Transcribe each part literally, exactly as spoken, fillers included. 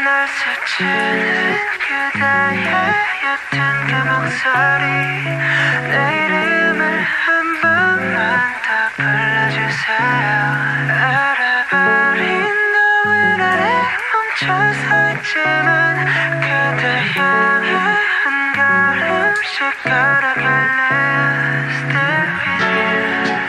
날 스치는 그대의 옅은 그 목소리 내 이름을 한 번만 더 불러주세요. 알아버린 노을 아래 멈춰서 있지만 그대 향해 한 걸음씩 걸어갈래요. Stay with you.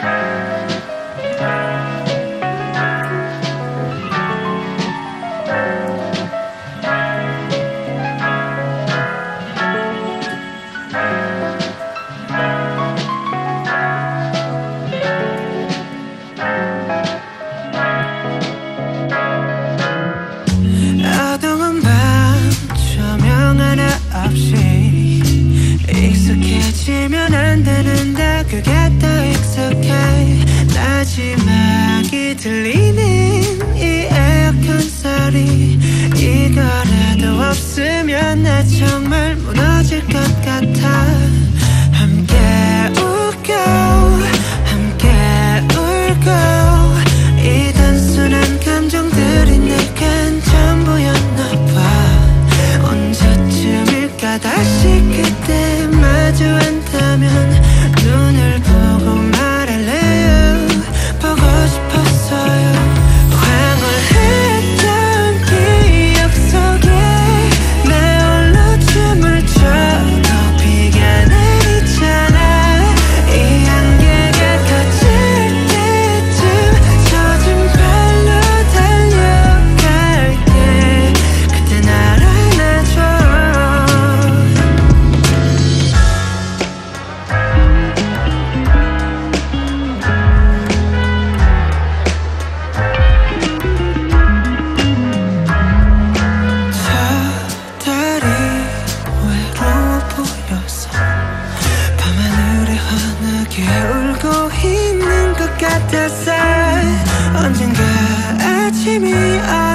어두운 밤 조명 하나 없이 익숙해지면 안 되는데 그게 더 익숙해. 마지막이 들리는 이 에어컨 소리 이거라도 없으면 나 정말 무너질 것 같아. 함께 웃고 함께 울고 이 단순한 감정들이 내겐 전부였나 봐. 언제쯤일까 다시 그때 마주한다면 눈을 보고 말할래요. 보고 싶었어요. 황홀했던 기억 속에 나 홀로 춤을 춰도 비가 내리잖아. 이 안개가 커질 때쯤 젖은 발로 달려갈게. 그때 날 안아줘. 저 달이 외로워 보여서 밤하늘에 환하게 울고 있는 것 같았어. 언젠가 아침이 와